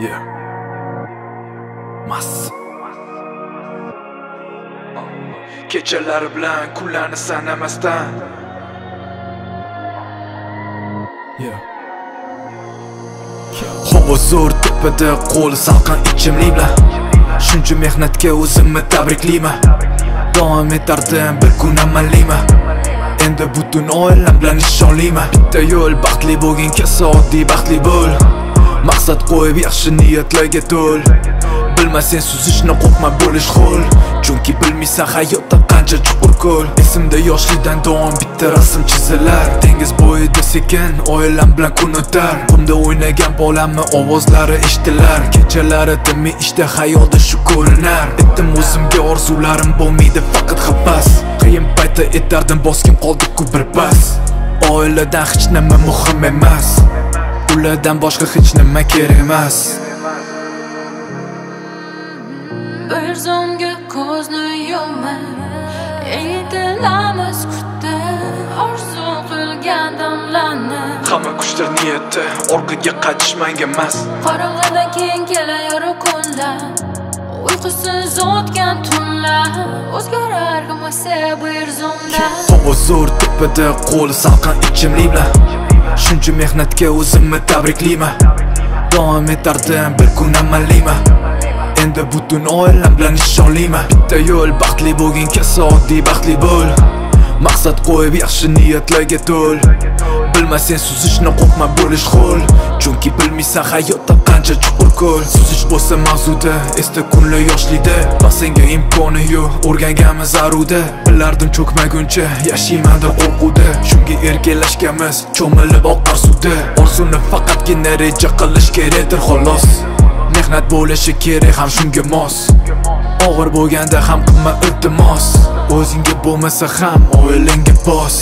Yeah. Mas. Kechalar bilan kunlarni sanamasdan. Yeah. Havo zo'r tepada, qo'li salqin ichimli bilan. Shuncha mehnatga o'zimni tabriklayman. Davom etardim bir kun amallayman. Endi butun oilam bilan ishonlayman. Bitta yo'l, baxtli bo'lgin, kelsa oddiy baxtli bo'l. Maqsad qo'yib yaxshi niyatlarga to'l. Bilmasang suzishni qo'rqma bo'lish xo'l. Chunki bilmaysan hayotda qancha chuqur ko'l. Esimda yoshlikdan davom bitta rasm chizilar. Dengiz bo'yida sekin oilam bilan kun o'tar. Bunda o'ynagan bolamni ovozlari eshitilar. Kechalari tinmay ishda xayolda shu ko'rinar. Etdim o'zimga orzularim bo'lmaydi faqat havas. Qiyin paytda etardim boskim qoldi-ku bir pas. Oiladan hech nima muhim emas. Ulardan boshqa hech nima kerak emas. Bir zonga ko'zni yumma, aytilamiz kutdi orzu qilgan damlarni. Hamma kuchlar niyatda, orqaga qaytishmang emas. Qorong'idan keyin kelayor kunlar, uyqusiz o'tgan tunlar, o'zgarar hammasi bir zonda. Havo zo'r tepada, qo'li salqin ichimli bilan. Shuncha mehnatga o'zimni tabriklayman. Davom etardim bir kun amallayman. Endi butun oilam bilan ishonlayman. Bitta yo'l, baxtli bo'lgin, kelsa oddiy baxtli bo'l. Maqsad qo'yib yaxshi niyatlarga to'l. Bilmasang suzishni qo'rqma bo'lish xo'l. Chunki bilmaysan hayotda qancha chuqur ko'l. Suzish bo'lsa mavzuda, esda kunlar yoshlikda. Bas senga imkoni yo'q, o'rganganmiz zarurda. Bilardim cho'kmaguncha, yashaymandir qo'rquvda. Shunga erkalashganmiz, cho'milib oqar suvda. Orzuni faqatgina reja qilish kerakdir xolos. Mehnat bo'lishi kerak ham shunga mos. Og'ir bo'lganda ham qilma iltimos. O'zingga bo'lmasa ham oilangga bos.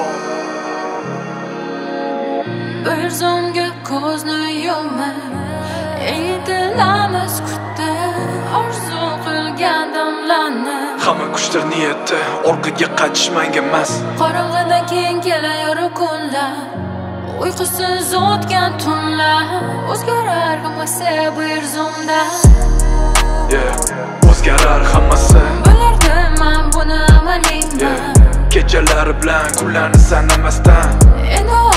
Bir zonga ko'zni yumma, aytilamiz kutdi orzu qilgan damlarni. Hamma kuchlar niyatda, orqaga qaytishmang emas. Qorong'idan keyin kelayor kunlar, uyqusiz o'tgan tunlar, o'zgarar hammasi bir zonda. Yeah, o'zgarar hammasi. Bilardim men buni amalayman. Kechalar bilan kunlarni sanamasdan. Endi